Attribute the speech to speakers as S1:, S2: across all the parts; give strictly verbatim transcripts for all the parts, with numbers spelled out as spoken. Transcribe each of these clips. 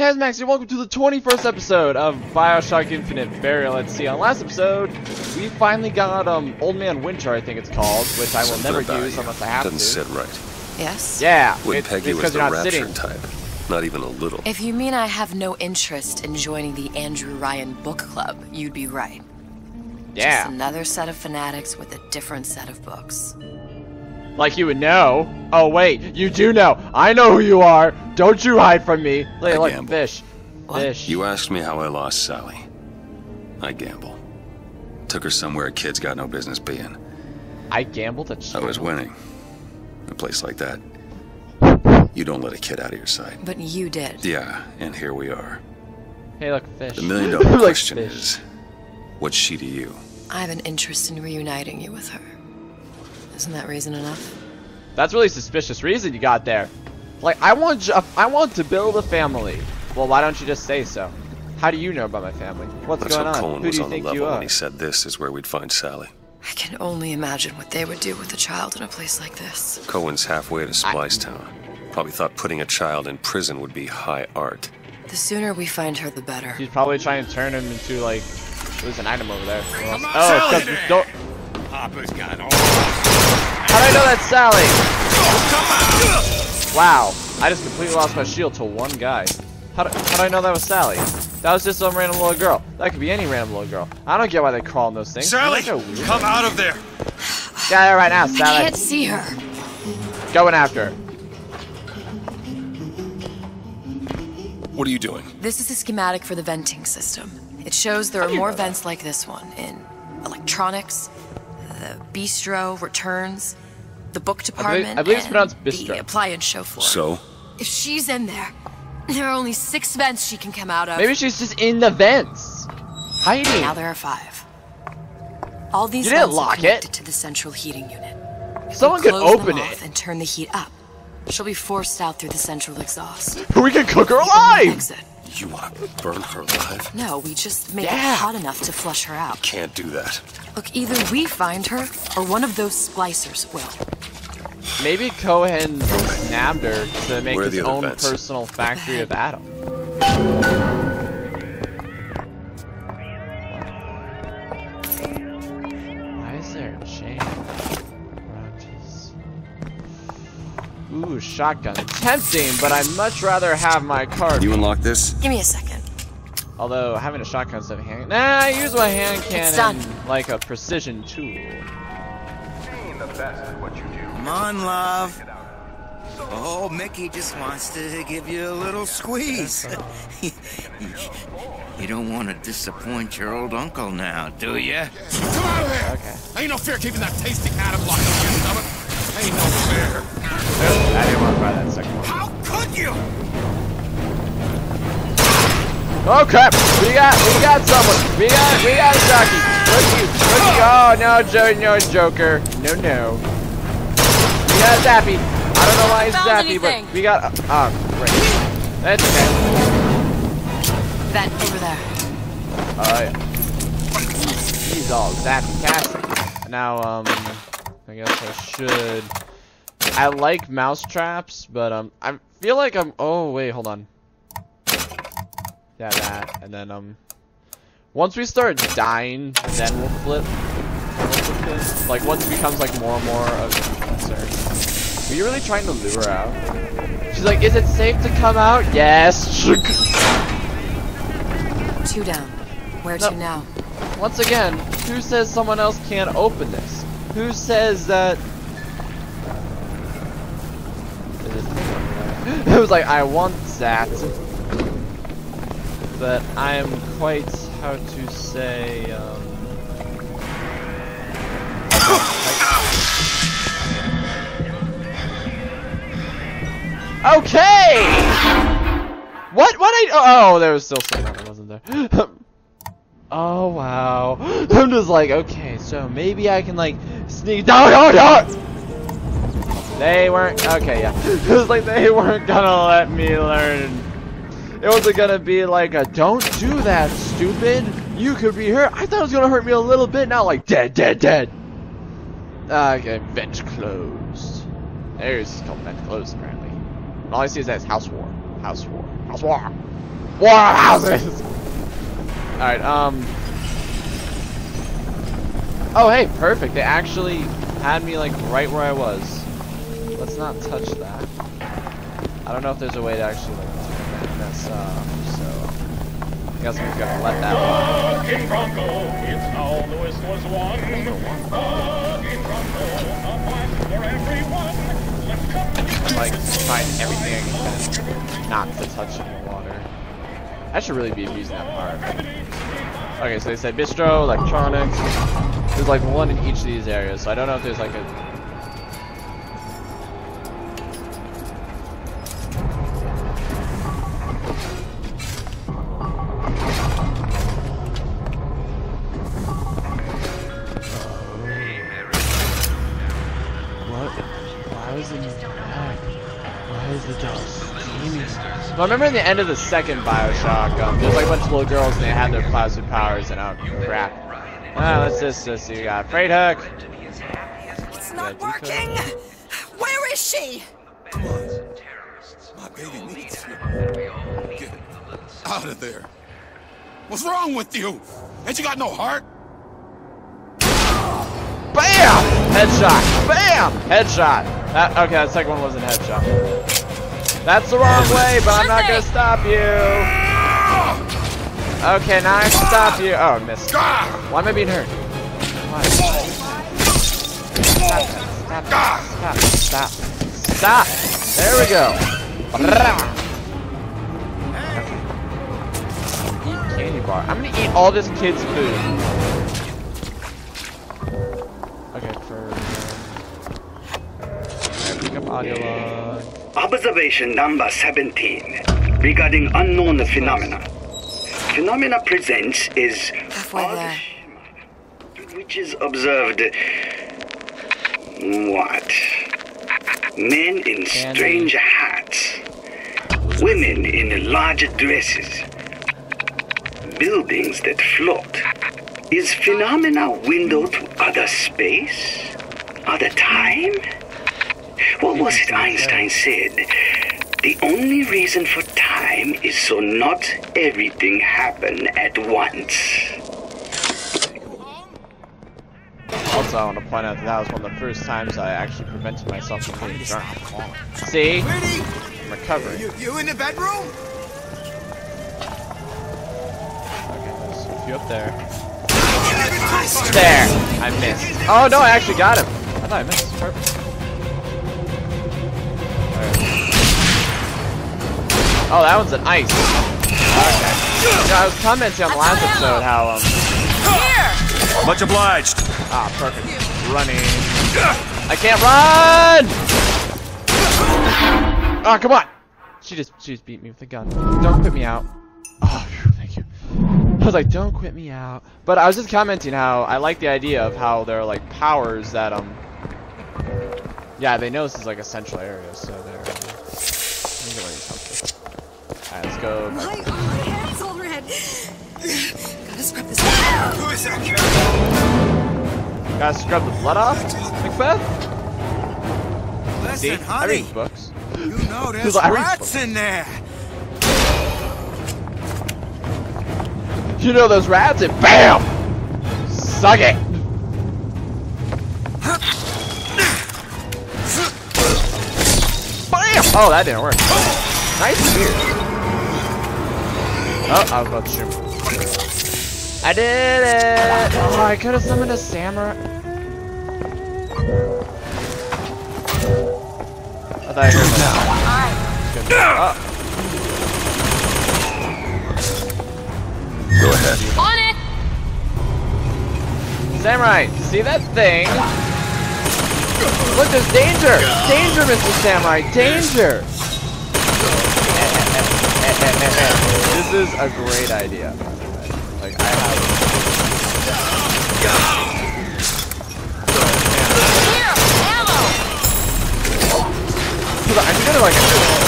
S1: guys, Max here. Welcome to the twenty-first episode of Bioshock Infinite Burial. Let's see, on last episode, we finally got um Old Man Winter, I think it's called, which I will
S2: Something
S1: never
S2: about
S1: use
S2: you
S1: unless I have
S2: doesn't
S1: to.
S2: sit right.
S3: Yes?
S1: Yeah,
S2: Wouldn't
S1: it,
S2: peg
S1: it's
S2: you as
S1: because
S2: the
S1: you're not
S2: rapture
S1: sitting.
S2: type. Not even a little.
S3: If you mean I have no interest in joining the Andrew Ryan book club, you'd be right.
S1: Yeah.
S3: Just another set of fanatics with a different set of books.
S1: Like you would know. Oh wait, you do know. I know who you are. Don't you hide from me. Like,
S2: I
S1: like
S2: gamble.
S1: fish.
S3: What?
S1: Fish.
S2: You asked me how I lost Sally. I gamble. Took her somewhere a kid's got no business being.
S1: I gambled at
S2: I was winning. A place like that, you don't let a kid out of your sight.
S3: But you did.
S2: Yeah, and here we are.
S1: Hey, look, fish.
S2: The million dollar
S1: Like
S2: question
S1: fish.
S2: is, what's she to you?
S3: I have an interest in reuniting you with her. Isn't that reason enough?
S1: That's really suspicious reason you got there. Like, I want, ju- I want to build a family. Well, why don't you just say so? How do you know about my family? What's
S2: Let's
S1: going
S2: hope
S1: on?
S2: Cohen
S1: Who
S2: was
S1: do you
S2: on the
S1: think you
S2: level
S1: are?
S2: when he said this is where we'd find Sally.
S3: I can only imagine what they would do with a child in a place like this.
S2: Cohen's halfway to Splice Town. Probably thought putting a child in prison would be high art.
S3: The sooner we find her, the better.
S1: He's probably trying to turn him into like, there's an item over there.
S4: Come on,
S1: Oh,
S4: Sally
S1: it's 'cause
S4: there.
S1: we don't.
S4: Papa's got all.
S1: How do I know that's Sally? Wow, I just completely lost my shield to one guy. How do, how do I know that was Sally? That was just some random little girl. That could be any random little girl. I don't get why they crawl in those things.
S4: Sally,
S1: They're so weird.
S4: come out of there.
S1: Get out right now,
S3: I
S1: Sally.
S3: can't see her.
S1: Going after her.
S2: What are you doing?
S3: This is a schematic for the venting system. It shows there
S1: How
S3: are
S1: do you
S3: more
S1: know that?
S3: vents like this one in electronics, the bistro, returns, the book department,
S1: I believe it's
S3: and
S1: pronounced bistro.
S3: the appliance show floor.
S2: So?
S3: If she's in there, there are only six vents she can come out of.
S1: Maybe she's just in the vents. Hiding.
S3: Now there are five. All these
S1: You didn't
S3: vents
S1: lock
S3: are connected
S1: it.
S3: to the central heating unit. If
S1: Someone
S3: we
S1: could
S3: close
S1: open
S3: them
S1: it.
S3: off and turn the heat up. She'll be forced out through the central exhaust.
S1: We can cook her
S3: From the
S1: alive.
S3: exit.
S2: You want to burn her alive?
S3: No, we just make
S1: Yeah.
S3: it hot enough to flush her out.
S2: Can't do that.
S3: Look, either we find her, or one of those splicers will.
S1: Maybe Cohen nabbed her to make
S2: Where are
S1: his
S2: the other
S1: own
S2: vents?
S1: personal factory of Adam. Why is there a chain? Roaches. Ooh, shotgun. Tempting, but I'd much rather have my card.
S2: You unlock this?
S3: Give me a second.
S1: Although having a shotgun instead of a hand, nah, I use my hand
S3: It's
S1: cannon
S3: done.
S1: like a precision tool.
S5: Come on, love. Oh, Mickey just wants to give you a little squeeze. You don't want to disappoint your old uncle now, do you?
S4: Come out of there.
S1: Okay.
S4: Ain't no fear keeping that tasty Adam locked up in your stomach. Ain't no fear.
S1: I didn't want to try that second one.
S4: How could you?
S1: Oh crap! We got, we got someone. We got, we got a jockey. Rookie, rookie. Oh no, Joe, no Joker. No, no. We got a Zappy. I don't know why he's
S3: Found
S1: Zappy,
S3: anything.
S1: but we got. Uh, oh, great. That's okay.
S3: Vent over there.
S1: Oh yeah. He's all zappy-tastic. Now, um, I guess I should. I like mouse traps, but um, I feel like I'm. Oh wait, hold on. Yeah, that, and then um, once we start dying, then we'll flip. We'll flip this. Like once it becomes like more and more of a concern. Are you really trying to lure her out? She's like, is it safe to come out? Yes.
S3: Two down. Where
S1: No.
S3: to now?
S1: Once again, who says someone else can't open this? Who says that? It was like, I want that, but I am quite, how to say, um... Okay! What? What I? Oh, there was still someone that wasn't there. Oh wow! I'm just like, okay, so maybe I can like sneak down. Oh, no! They weren't. Okay, yeah. It was like they weren't gonna let me learn. It wasn't gonna be like a don't do that, stupid. You could be hurt. I thought it was gonna hurt me a little bit. Now like dead, dead, dead. Okay, vent closed. There's called vent closed apparently. All I see is that it's house war, house war, house war. Warhouses! Alright, um... oh, hey, perfect. They actually had me, like, right where I was. Let's not touch that. I don't know if there's a way to actually, like, turn this up, so... I guess I'm just gonna let that one.
S6: King Bronco, it's now Lewis was one. King Bronco, a blast for everyone. Let's come.
S1: Like, find everything I can not to touch any water. I should really be using that part. Okay, so they said bistro, electronics. There's like one in each of these areas, so I don't know if there's like a... What? Why was it... Why is the dust steaming? Well, I remember at the end of the second Bioshock, um, there's like a bunch of little girls and they had their plasma powers and oh crap. Ah, let's just, let's see, we got Freight Hook.
S5: It's not working! Where is she?
S4: Come on. My baby needs you. Get out of there. What's wrong with you? Ain't you got no heart?
S1: BAM! Headshot! BAM! Headshot! That, okay, that second one wasn't headshot. That's the wrong way, but I'm not gonna stop you. Okay, now I can stop you. Oh, I missed. Why am I being hurt? Why? Stop that. Stop. Stop. Stop. Stop. There we go. Okay. Eat candy bar. I'm gonna eat all this kid's food. Okay, for... Pick up audio log.
S7: Observation number seventeen regarding unknown phenomena. Phenomena presents is
S3: Halfway there.
S7: which is observed. What? Men in strange hats, women in large dresses, buildings that float. Is phenomena window to other space? Other time? What was it Einstein said? The only reason for time is so not everything happen at once.
S1: Also, I want to point out that that was one of the first times I actually prevented myself from being drunk. See? I'm recovering.
S5: You, you in the bedroom?
S1: Okay, there's a few up there. There! I missed. Oh no, I actually got him! I thought I missed. Perfect. Oh, that one's an ice. Okay. Yeah, I was commenting on the last episode how, um...
S3: Here!
S2: Much obliged.
S1: Ah, perfect. Running. I can't run! Oh, come on! She just, she just beat me with a gun. Don't quit me out. Oh, thank you. I was like, don't quit me out. But I was just commenting how I like the idea of how there are, like, powers that, um... yeah, they know this is, like, a central area, so they're... Um, Alright, let's go.
S3: My, my hand's all red. Gotta scrub this.
S5: Who is that?
S1: Gotta scrub the blood off, Macbeth? See,
S5: Listen,
S1: I
S5: honey.
S1: read books.
S5: You know there's
S1: I read
S5: rats
S1: books.
S5: in there.
S1: You know those rats and BAM! Suck it! BAM! Oh, that didn't work. Nice spear. Oh, I was about to shoot him. I did it! Oh, I could have summoned a samurai. I thought I heard that. Oh.
S2: Go ahead.
S3: On it!
S1: Samurai, see that thing? Look, there's danger! Danger, Mister Samurai, danger! This is a great idea. Like, I have...
S3: Here! Ammo!
S1: I'm gonna like...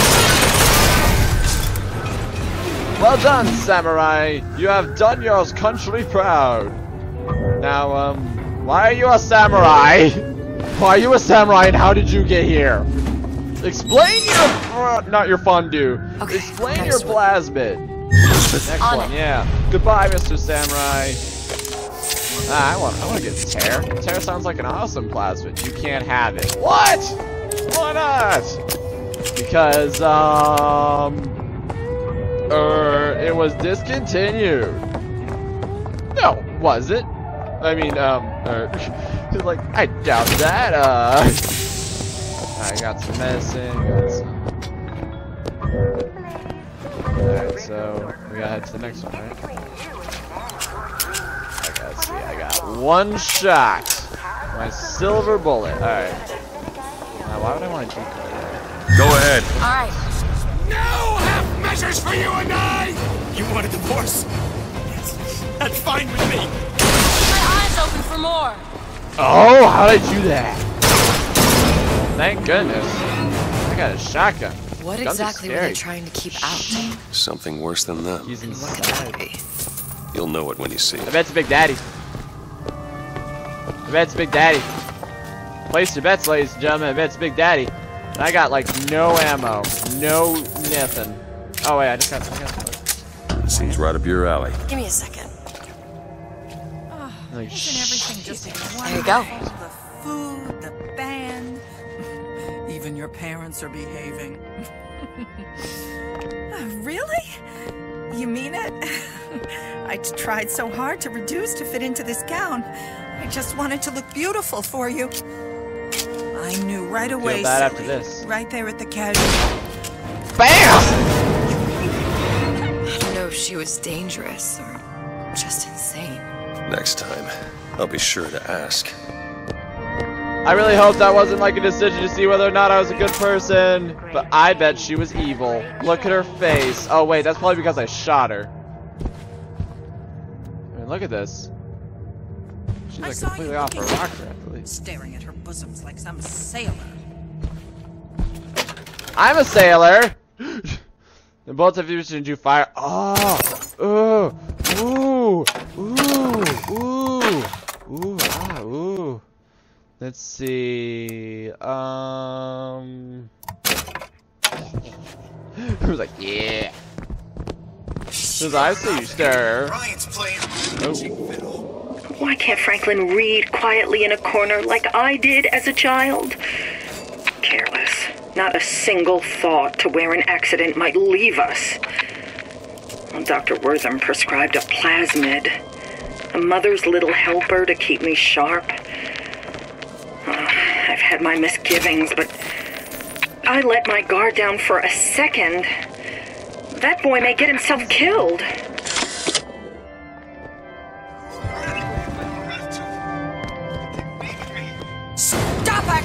S1: Well done, Samurai! You have done your country proud! Now, um... why are you a samurai? Why are you a samurai and how did you get here? Explain your... Uh, not your fondue.
S3: Okay,
S1: Explain
S3: gotta
S1: your
S3: swim.
S1: plasmid. Next
S3: On
S1: one,
S3: it.
S1: yeah. Goodbye, Mister Samurai. Ah, I want, I want to get Tear. Tear sounds like an awesome plasmid. You can't have it. What? Why not? Because, um... Er, it was discontinued. No, was it? I mean, um, er, like, I doubt that, uh... I got some medicine, got some... Alright, so, we gotta head to the next one, right? I gotta see, I got one shot. My silver bullet, alright. Now, why would I want to decoy that?
S2: Go ahead.
S3: Alright.
S4: No half measures for you and I!
S5: You want a divorce? That's fine with me.
S3: My eyes open for more.
S1: Oh, how'd I do that? Thank goodness. I got a shotgun.
S3: What
S1: Guns are
S3: exactly were
S1: scary.
S3: they trying to keep out?
S2: Something worse than them.
S1: He's
S3: And what could that
S1: inside.
S3: be?
S2: You'll know it when you see
S1: I
S2: it.
S1: bet it's Big Daddy. I bet it's Big Daddy. Place your bets, ladies and gentlemen. I bet it's Big Daddy. And I got like no ammo, no nothing. Oh wait, I just got. I got
S2: Seems right up your alley.
S3: Give me a second.
S1: like,
S8: Isn't everything just
S3: There you go.
S8: wonderful? The food, the band, even your parents are behaving. Uh, really? You mean it? I t- tried so hard to reduce to fit into this gown. I just wanted to look beautiful for you. I knew right away,
S1: feel bad after
S8: silly.
S1: this.
S8: Right there at the casual.
S1: BAM!
S3: I don't know if she was dangerous or just insane.
S2: Next time, I'll be sure to ask.
S1: I really hope that wasn't like a decision to see whether or not I was a good person, but I bet she was evil. Look at her face. Oh wait, that's probably because I shot her. I mean, look at this. She's
S8: I
S1: like
S8: saw you
S1: completely off her
S8: looking-
S1: rocker, I believe.
S8: Staring at her bosoms like some sailor.
S1: I'm a sailor. The bullets have used to do fire. Oh, ooh, ooh, ooh, ooh, ooh, ah, ooh. Let's see. Um, it was like, yeah. Says I see you, sir.
S5: Ryan's playing
S1: Oh.
S5: fiddle.
S7: Why can't Franklin read quietly in a corner like I did as a child? Careless. Not a single thought to where an accident might leave us. Well, Doctor Wortham prescribed a plasmid. A mother's little helper to keep me sharp. Uh, I've had my misgivings, but I let my guard down for a second. That boy may get himself killed.
S8: Stop it!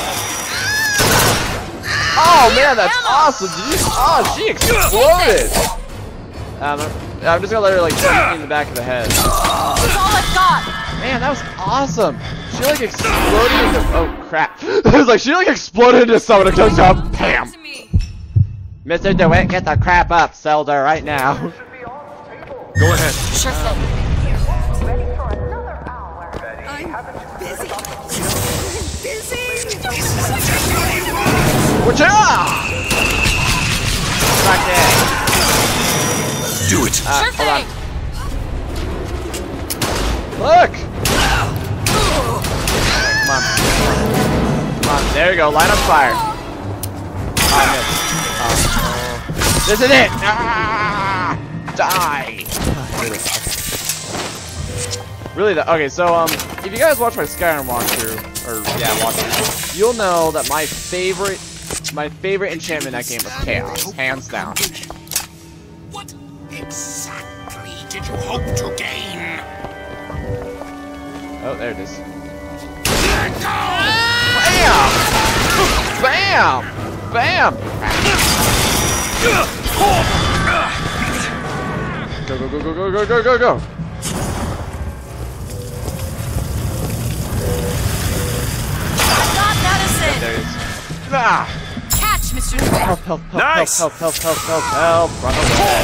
S1: Oh man, that's awesome! Did you? Oh, she exploded. Um, I'm just gonna let her like shoot me in the back of the head.
S3: That's all I've got.
S1: Man, that was awesome. She like exploded into. Oh crap! It was like she like exploded into someone and goes up. Bam!
S3: To me.
S1: Mister DeWitt, get the crap up, Zelda, right now.
S2: Go ahead.
S3: Sure thing.
S8: I'm busy. busy.
S1: Watch out! Back there.
S2: Do it.
S1: Uh,
S3: Sure
S1: hold on.
S3: thing.
S1: Look! Come on. Come on, there you go, light on fire. Oh, I missed. Oh. This is it! Ah! Die! Really, the, okay, so, um, if you guys watch my Skyrim walkthrough, or, yeah, walkthrough, you'll know that my favorite, my favorite enchantment in that game was Chaos, hands down.
S4: What exactly did you hope to gain?
S1: Oh, there it is.
S4: Let go!
S1: Bam! Bam! Bam! Go, go, go, go, go, go, go, go, go!
S3: I've got medicine.
S1: There it is. Ah!
S3: Catch, Mister
S1: Help, help, help,
S2: Nice.
S1: help, help, help, help, help, help, run away.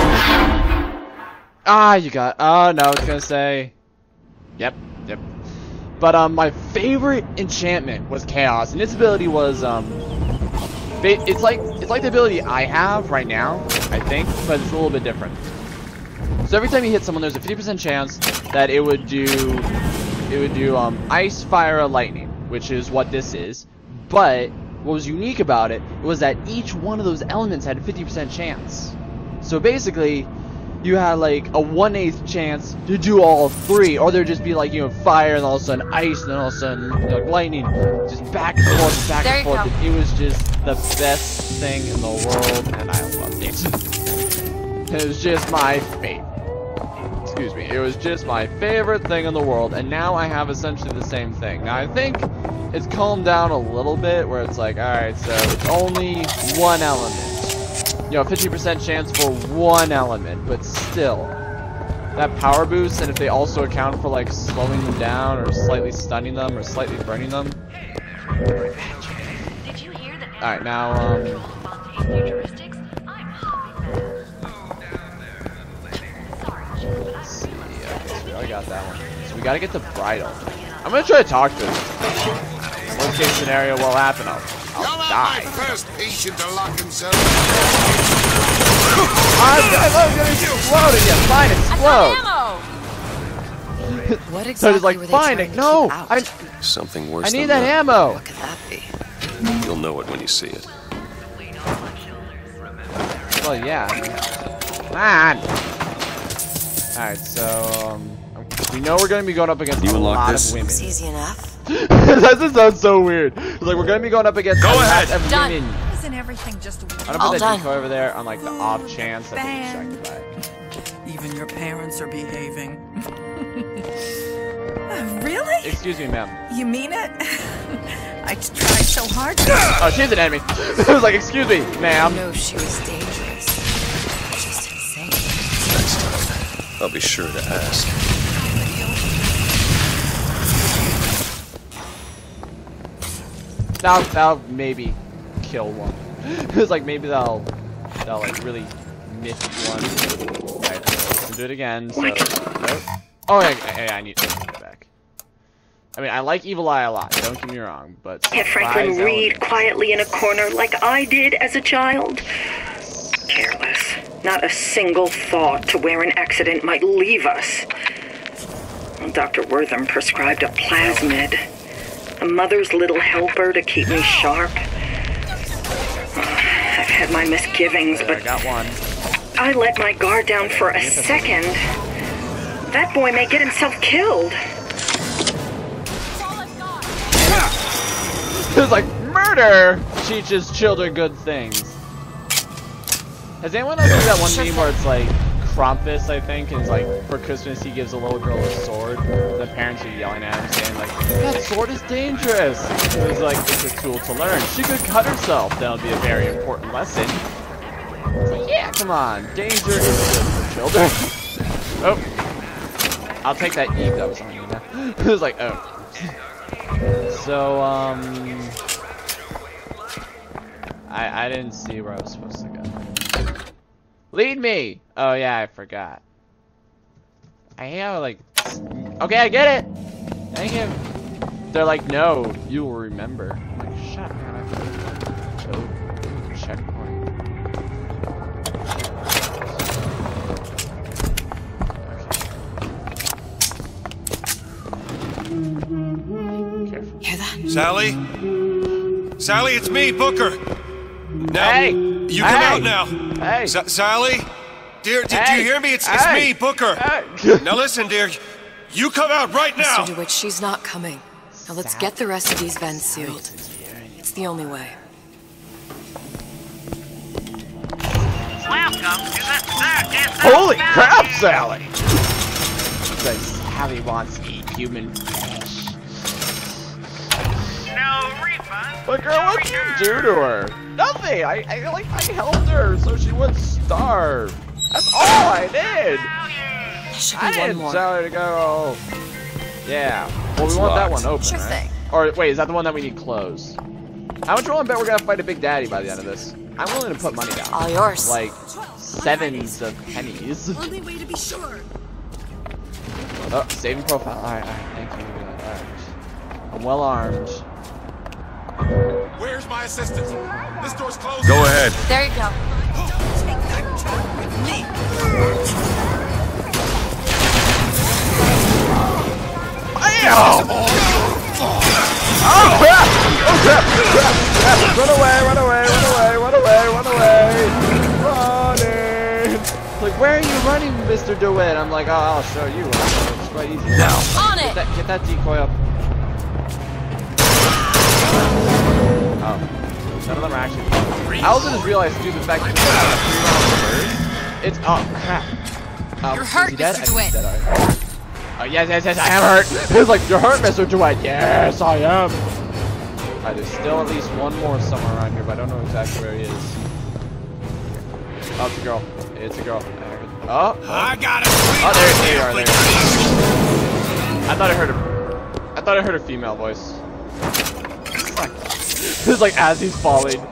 S1: Ah, you got, oh no, it's gonna say, yep, yep. But, um, my favorite enchantment was Chaos, and its ability was, um, ba it's like, it's it's like the ability I have right now, I think, but it's a little bit different. So every time you hit someone, there's a fifty percent chance that it would do, it would do um, ice, fire, and lightning, which is what this is. But what was unique about it was that each one of those elements had a fifty percent chance. So basically, you had like a one eighth chance to do all three, or there'd just be like, you know, fire and all of a sudden ice and then all of a sudden, you know, lightning, just back and forth, back
S3: There
S1: and
S3: you
S1: forth.
S3: go.
S1: It was just the best thing in the world, and I loved it. It was just my favorite. Excuse me. It was just my favorite thing in the world, and now I have essentially the same thing. Now I think it's calmed down a little bit, where it's like, all right, so it's only one element. You know, fifty percent chance for one element, but still, that power boost, and if they also account for like slowing them down, or slightly stunning them, or slightly burning them. All right, now, um, let's see. Okay, so we already got that one. So we gotta get the bridle. I'm gonna try to talk to him. Worst case scenario will happen. I'll, I'll die.
S4: My first patient to lock himself.
S1: I'm, I'm gonna explode again. Fine, explode.
S3: What exactly
S1: So he's like,
S3: were they
S1: fine,
S3: trying to
S1: no,
S3: keep out?
S1: I,
S2: Something worse
S1: I need
S2: than
S1: that ammo.
S3: What could that be?
S2: You'll know it when you see it.
S1: Well, yeah. Come on. All right, so um, we know we're gonna be going up against
S2: You
S1: a
S2: unlock
S1: lot
S2: this?
S1: of women.
S3: It's easy enough.
S1: That just sounds so weird. It's like we're gonna be going up against
S2: Go
S1: a
S2: ahead.
S1: lot of
S3: Done.
S1: women.
S8: Isn't everything just
S1: I'm
S8: a
S1: gonna
S3: All
S1: put that
S3: done.
S1: decoy over there on like the off chance that they get distracted by it.
S8: Even your parents are behaving. Really?
S1: Excuse me, ma'am.
S8: You mean it? I tried so hard to...
S1: Oh, she's an enemy. I was like, excuse me, ma'am.
S3: No, she was dangerous. Just insane.
S2: Next time, I'll be sure to ask.
S1: That'll, that'll maybe kill one. It was like maybe that'll, that'll like really miss one. Alright, let's do it again. So, nope. Oh, yeah, yeah, yeah, I need to take it back. I mean, I like Evil Eye a lot, don't get me wrong, but
S7: Had Franklin
S1: surprise
S7: read
S1: element.
S7: quietly in a corner like I did as a child? Careless. Not a single thought to where an accident might leave us. Doctor Wortham prescribed a plasmid. A mother's little helper to keep me sharp. I've had my misgivings,
S1: There, I
S7: but
S1: got one.
S7: I let my guard down for a second. That boy may get himself killed.
S1: It was like, murder teaches children good things. Has anyone else seen that one meme where it's like Krampus, I think, and it's like for Christmas he gives a little girl a sword. The parents are yelling at him, saying like, "That sword is dangerous." It was like, it's a tool to learn. She could cut herself. That would be a very important lesson. It's like, yeah, come on, danger is good for children. Oh, I'll take that Eve that was on you now. It was like, oh. So, um, I I didn't see where I was supposed to go. Lead me! Oh yeah, I forgot. I have like, okay, I get it. Thank you. They're like, no, you will remember. I'm like, shut up, man. I have to go to the checkpoint. Okay. Careful.
S3: Hear that?
S9: Sally? Sally, it's me, Booker. Now,
S1: Hey!
S9: you
S1: Hey!
S9: come out now.
S1: Hey!
S9: Sa Sally? Dear, did
S1: Hey!
S9: you hear me? It's, it's
S1: Hey!
S9: me, Booker.
S1: Hey!
S9: Now listen, dear. You come out right now.
S3: Mister DeWitt, she's not coming. Now let's get the rest of these vents sealed. It's the only way.
S1: Holy crap, Sally! Like, Sally wants to eat human flesh.
S6: No refund.
S1: But girl, what'd you do to her? Nothing! I, I like, I helped her so she wouldn't starve. That's all I did!
S3: There should
S1: I
S3: be one
S1: didn't
S3: more.
S1: tell her to go. Yeah. Well, we
S2: It's
S1: want that
S2: locked.
S1: one open,
S3: Sure
S1: right?
S3: thing.
S1: Or, wait, is that the one that we need closed? How much roll and bet we're gonna fight a Big Daddy by the end of this? I'm willing to put money down.
S3: All yours.
S1: Like, sevens of pennies.
S8: Only way to be sure.
S1: Oh, saving profile. Alright, alright, thank you. Alright. I'm well armed.
S4: Where's my my assistance. This door's closed.
S2: Go ahead.
S3: There you go.
S8: Take that job with me.
S1: Bam! Oh crap! Oh crap! Crap! Crap! Run away! Run away! Run away! Run away! Run away! Running! Like, where are you running, Mister DeWitt? I'm like, oh, I'll show you. It's quite easy.
S2: Now.
S3: On
S1: Get
S3: it!
S1: that, get that decoy up. Oh. None of them are actually. I also just realized, due to the fact that it's three rounds of bird, it's. Oh, crap. Um,
S3: You're hurt,
S1: is he dead?
S3: Mister
S1: I think he's
S3: DeWitt.
S1: dead, alright. Oh, yes, yes, yes, I am hurt. It's like, you're hurt, Mister DeWitt. Yes, I am. Alright, there's still at least one more somewhere around here, but I don't know exactly where he is. Oh, it's a girl. It's a girl. Oh.
S4: I got it.
S1: Oh, there, there you are. There. I thought I heard a. I thought I heard a female voice. It's like as he's falling.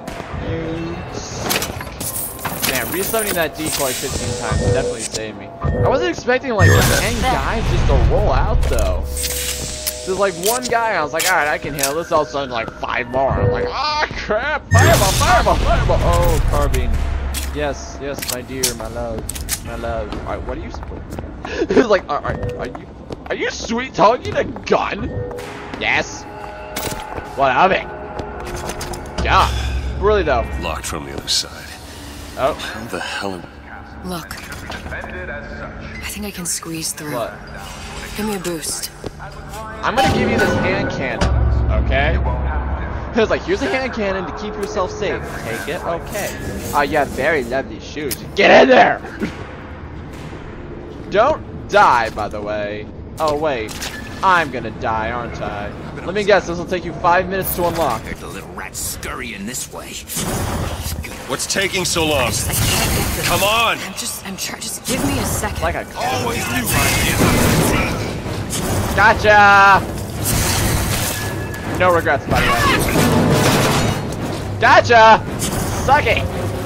S1: Man, resummoning that decoy fifteen times definitely saved me. I wasn't expecting like ten guys just to roll out though. There's like one guy, I was like, alright, I can handle this. All of a sudden, like five more. I'm like, ah, crap! Fireball, fireball, fireball! Oh, carbine. Yes, yes, my dear, my love, my love. Alright, what are you? It's like, alright, are you, are you sweet talking a gun? Yes. What of it? God, really though.
S2: Locked from the other side.
S1: Oh.
S2: How the hell am...
S3: Look. I think I can squeeze through.
S1: What?
S3: Give me a boost.
S1: I'm gonna give you this hand cannon, okay? It's like, here's a hand cannon to keep yourself safe. Take it, okay. Oh, you have very lovely shoes. Get in there! Don't die, by the way. Oh, wait. I'm gonna die, aren't I? Let me guess, this will take you five minutes to unlock.
S5: The little rat scurrying this way.
S9: What's taking so long?
S3: I can't get this.
S9: Come on!
S3: I'm just, I'm trying. Just give me a second.
S1: Like I
S4: Always knew right here.
S1: Gotcha! No regrets, by the way. Gotcha! Suck it!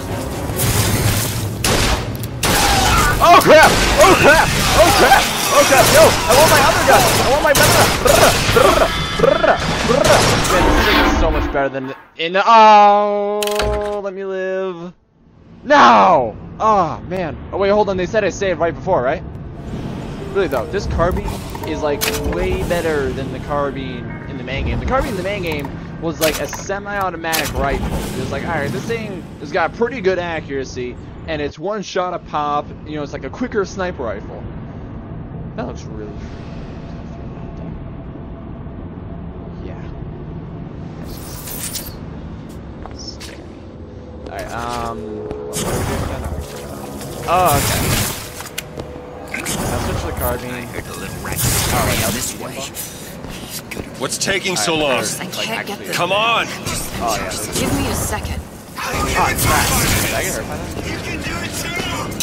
S1: Oh crap! Oh crap! Oh crap! Oh crap! Yo! I want my other gun! I want my other gun! Man, this thing is so much better than in. Oh, let me live. No! Oh man. Oh wait, hold on. They said I saved right before, right? Really though, this carbine is like way better than the carbine in the main game. The carbine in the main game was like a semi-automatic rifle. It was like, alright, this thing has got pretty good accuracy, and it's one shot a pop. You know, it's like a quicker sniper rifle. That looks really yeah. That's scary. Alright, um what are we doing again? Oh, okay. I'll switch to the carbine. Oh, wait,
S5: this way.
S9: What's taking so long?
S3: I can't get this.
S9: Come on!
S1: Oh yeah.
S3: Just give me a second.
S1: Oh, crap. Did I get hurt by that?
S4: You can do it too.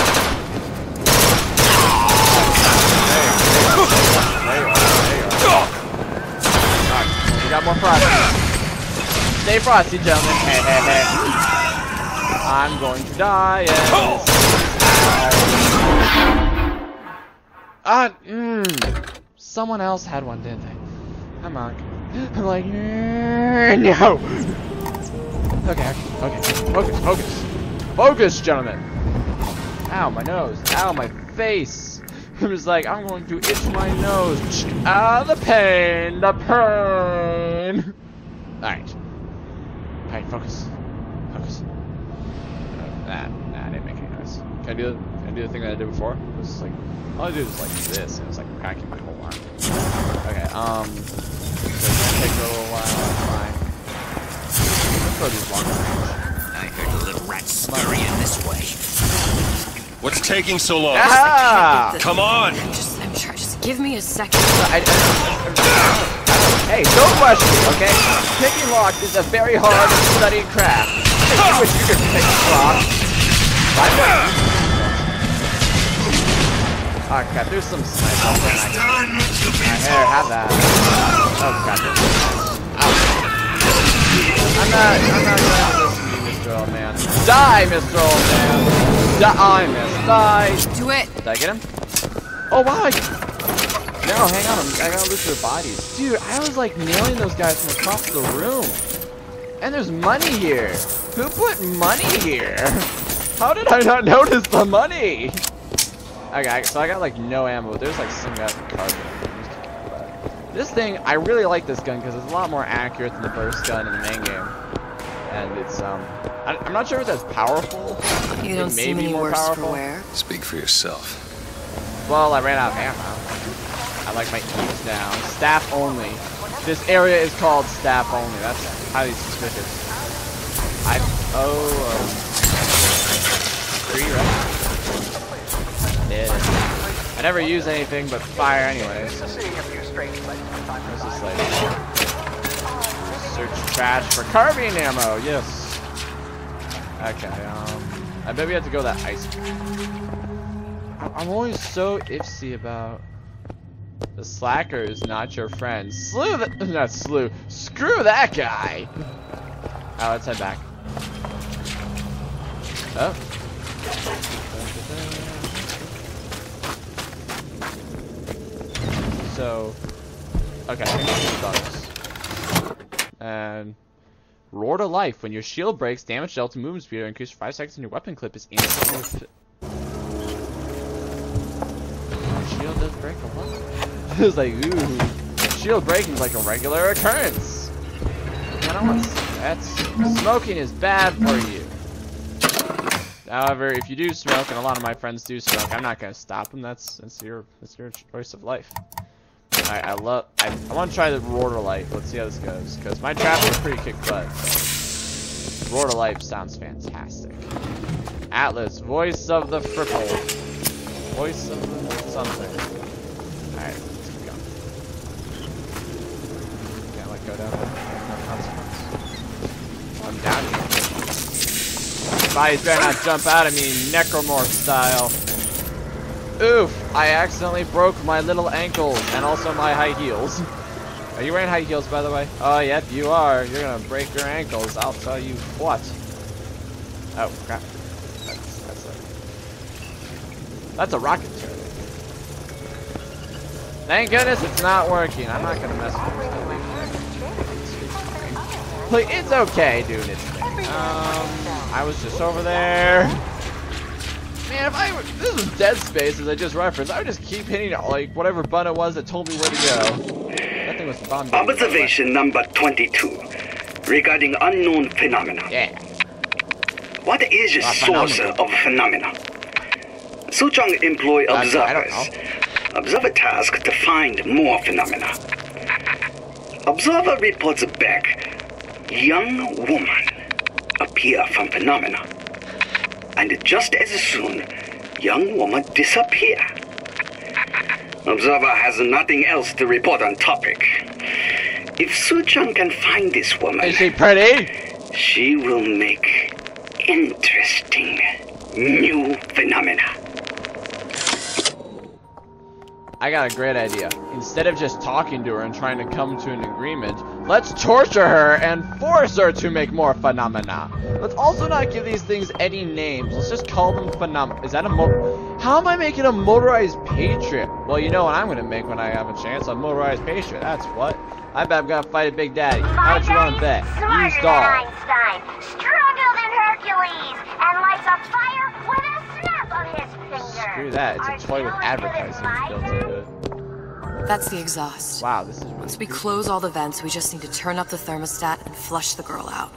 S1: There you are. There you are. Alright, we got more frosty. Stay frosty, gentlemen. Hey, hey, hey. I'm going to die. Yes. Ah, mmm. Someone else had one, didn't they? I'm on. I'm like, no. Okay, okay, focus, focus, focus, gentlemen. Ow, my nose. Ow, my face. I'm just like, I'm going to itch my nose. Ah, the pain, the pain. All right, all right, focus, focus. Uh, nah, nah, I didn't make any noise. Can I do? Can I do the thing that I did before? It was like, all I did was like this. And it was like cracking my whole arm. Okay, um, so it's gonna take a little while. Fine. Let's throw these longer range.
S5: I heard the little rat scurrying this way.
S9: What's taking so long?
S1: Ah!
S9: Come on!
S3: I'm just, I'm trying. Just give me a second.
S1: I, I, I, I, hey, don't rush me, okay? Picking lock is a very hard and studied craft. I wish you could pick lock. I know. Oh crap, there's some snipers. Alright, here, have that. Oh crap. I'm not, I'm not gonna listen to you, Mister Old Man. Die, Mister Old Man! Die, miss. Die!
S3: Do it!
S1: Did I get him? Oh, wow! I... No, hang on. I gotta loot their bodies. Dude, I was like nailing those guys from across the room. And there's money here. Who put money here? How did I not notice the money? Okay, so I got like no ammo. There's like some guys in carbon. This thing, I really like this gun because it's a lot more accurate than the burst gun in the main game. And it's, um, I, I'm not sure if it's as powerful.
S3: You don't seem any worse for wear.
S2: Speak for yourself.
S1: Well, I ran out of ammo. I like my ease down. Staff only. This area is called staff only. That's highly suspicious. I, oh, um, three, right? Yeah. I never use anything but fire anyways. Where's this lady? Search trash for carbine ammo, yes. Okay, um, I bet we have to go that ice. I'm always so iffy about the slacker is not your friend. Slew the, not slew, screw that guy. Alright, let's head back. Oh. So, okay, I think bugs. And roar to life. When your shield breaks, damage dealt to movement speed or increase for five seconds and your weapon clip is instantly. Shield does break a what? It's like, ooh, shield breaking is like a regular occurrence. I don't want that's smoking is bad for you. However, if you do smoke, and a lot of my friends do smoke, I'm not gonna stop them. That's that's your that's your choice of life. Alright, I love. I, I want to try the roar to life. Let's see how this goes, because my trap is pretty kick butt. Roar to life sounds fantastic. Atlas, voice of the fripple. Voice of the something. Alright, let's keep going. Can't let go down there. No consequence. I'm down here. Bodies better not jump out at me, necromorph style. Oof, I accidentally broke my little ankles and also my high heels. Are you wearing high heels, by the way? Oh, yep, you are. You're gonna break your ankles. I'll tell you what. Oh, crap. That's, that's a... That's a rocket turret. Thank goodness it's not working. I'm not gonna mess with it. Like, it's okay, dude. It's okay. Um, I was just over there. Man, if I were, this was Dead Space as I just referenced, I would just keep hitting like whatever button it was that told me where to go. That thing was bombed.
S7: Observation number twenty-two regarding unknown phenomena.
S1: Yeah.
S7: What is the source
S1: phenomena.
S7: of phenomena? Suchong employ
S1: Uh,
S7: observers. Observer task to find more phenomena. Observer reports back. Young woman appear from phenomena. And just as soon, young woman disappear. Observer has nothing else to report on topic. If Suchong can find this woman...
S1: Is she pretty?
S7: She will make interesting new phenomena.
S1: I got a great idea. Instead of just talking to her and trying to come to an agreement, let's torture her and force her to make more phenomena. Let's also not give these things any names. Let's just call them phenomena. Is that a mo- How am I making a motorized patriot? Well, you know what I'm gonna make when I have a chance. A motorized patriot. That's what. I bet I'm gonna fight a Big Daddy. How much you want to bet? Use doll.
S10: Einstein, stronger than Hercules, and lights a fire with a snap of his finger.
S1: Screw that. It's a toy with advertising built into it.
S3: That's the exhaust.
S1: Wow, this is really
S3: Once we
S1: creepy.
S3: close all the vents, we just need to turn up the thermostat and flush the girl out.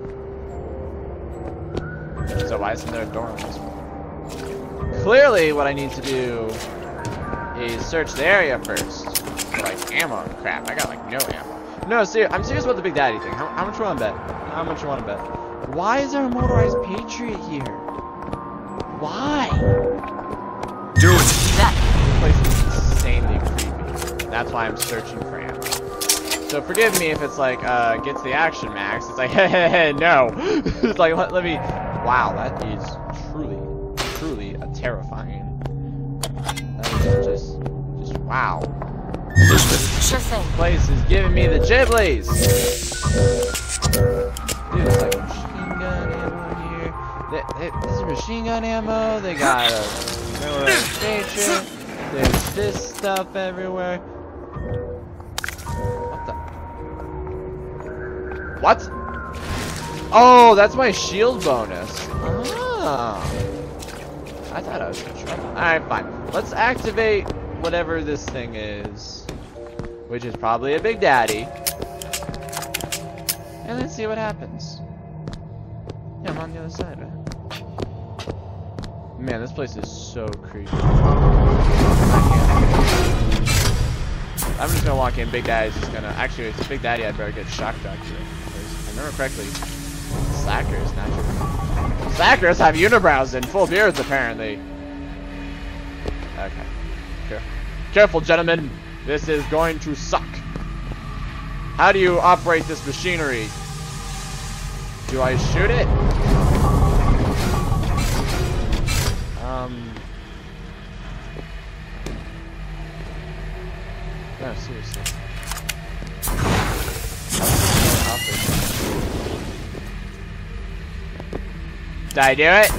S1: So why isn't there a door on this one? Clearly, what I need to do is search the area first. For, like, ammo. Crap, I got, like, no ammo. No, ser I'm serious about the Big Daddy thing. How, how much you want to bet? How much you want to bet? Why is there a motorized Patriot here? Why?
S2: Do it!
S3: That.
S1: This place is insanely creepy. That's why I'm searching for ammo. So forgive me if it's like, uh, gets the action max. It's like, hey, hey, hey, no. It's like, let, let me... Wow, that is truly, truly a terrifying... That is just, just, wow.
S2: Elizabeth.
S3: Sure thing.
S1: This place is giving me the Ghiblies. Dude, it's like machine gun ammo here. They, they, this is machine gun ammo. They got a station. There's this stuff everywhere. What the? What? Oh, that's my shield bonus. Ah. I thought I was gonna try. Alright, fine. Let's activate whatever this thing is. Which is probably a Big Daddy. And let's see what happens. Yeah, I'm on the other side, right? Man, this place is so creepy. I can't. I'm just gonna walk in. Big Daddy's just gonna. Actually, if it's Big Daddy, I'd better get shock jocked to it. If I remember correctly, slackers, naturally. Slackers have unibrows and full beards, apparently. Okay. Careful. Careful, gentlemen. This is going to suck. How do you operate this machinery? Do I shoot it? Um. No, seriously. Did I do it?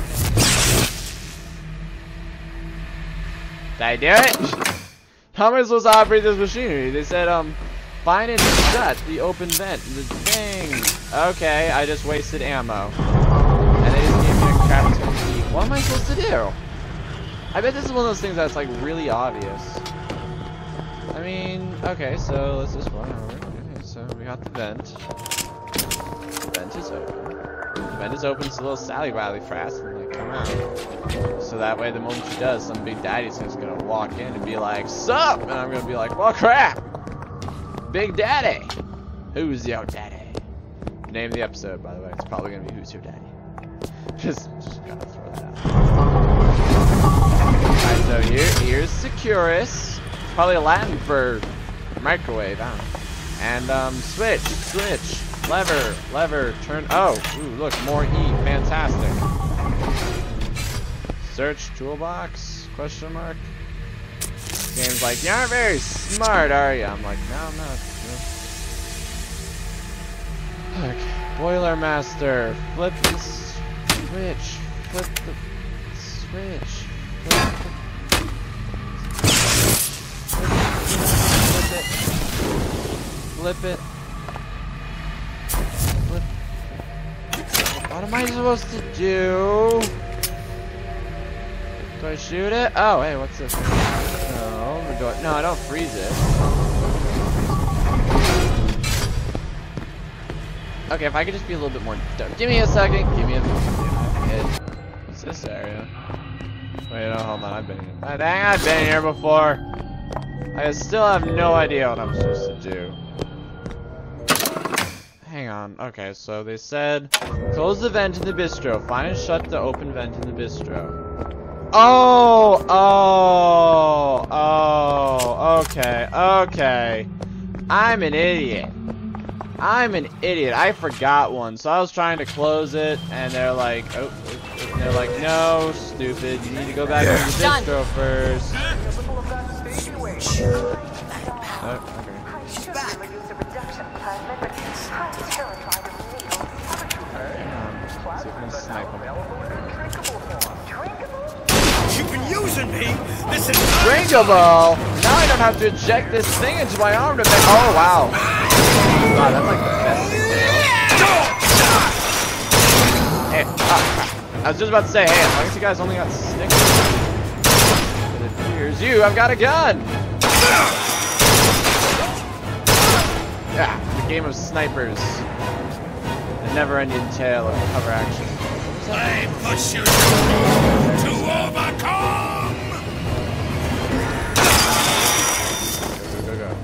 S1: Did I do it? How am I supposed to operate this machinery? They said, um, find and shut the open vent. The thing. Okay, I just wasted ammo. And they just gave me a crap ton to eat. What am I supposed to do? I bet this is one of those things that's like really obvious. I mean, okay, so let's just run over. Okay, so we got the vent. The vent is open. The vent is open, so little Sally Riley fast and like come out. So that way the moment she does, some Big Daddy's just gonna walk in and be like, sup? And I'm gonna be like, well crap! Big Daddy! Who's your daddy? Name of the episode, by the way. It's probably gonna be Who's Your Daddy. Just, just gotta throw that out. Alright, so here, here's Securus. It's probably Latin for microwave, I don't know. And, um, switch, switch, lever, lever, turn, oh, ooh, look, more E, fantastic. Search, toolbox, question mark. Game's like, you aren't very smart, are you? I'm like, no, I'm not. No. Okay, Boiler Master, flip the switch, flip the switch, flip the... Flip it. Flip it. Flip. What am I supposed to do? Do I shoot it? Oh, hey, what's this? No, do I, no, I don't freeze it. Okay, if I could just be a little bit more dumb. Give me a second. Give me a minute. What's this area? Wait, no, hold on. I've been here. Dang, I've been here before. I still have no idea what I'm supposed to do. Hang on. Okay, so they said close the vent in the bistro. Find and shut the open vent in the bistro. Oh, oh, oh, okay, okay. I'm an idiot. I'm an idiot. I forgot one. So I was trying to close it, and they're like, oh, and they're like, no, stupid. You need to go back to the bistro first. Oh, okay.
S5: You've been using me. This is
S1: drinkable. Now I don't have to eject this thing into my arm to make. Oh wow. Wow, that's like the best thing. Hey, ah, I was just about to say, hey, as long as you guys only got Snickers, it appears you. I've got a gun. Yeah, the game of snipers. The never-ending tale of cover action.
S5: I push you to overcome.
S1: Go, go, go,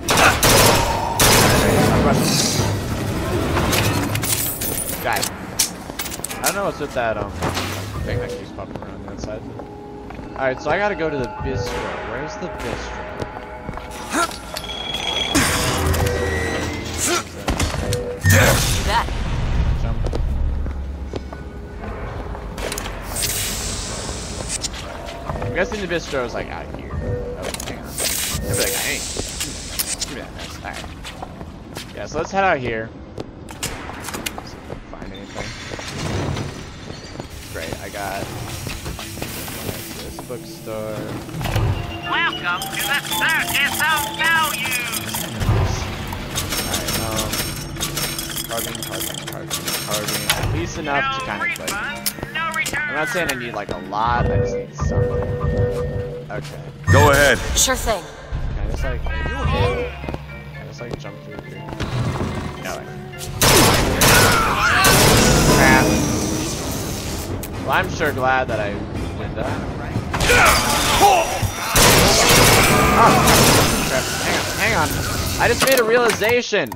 S1: go. Guys, I don't know what's with that um thing that keeps popping around the outside. All right, so I gotta go to the bistro. Where's the bistro?
S3: That.
S1: Jump. I'm guessing the bistro is like out here. Oh, hang on. I'll be like, hey, give me that mess. Alright. Yeah, so let's head out here. See if I can find anything. Great, I got this bookstore.
S10: Welcome to the Circus of Values!
S1: Alright, um. carving, carving, carving, carving. At least enough to kind of like. I'm not saying I need like a lot. I just need something. Okay.
S9: Go ahead.
S3: Sure thing.
S1: Can I just like? Can I just like jump through here? No way. Crap. Well, I'm sure glad that I did that. Oh, crap. Hang on, hang on. I just made a realization.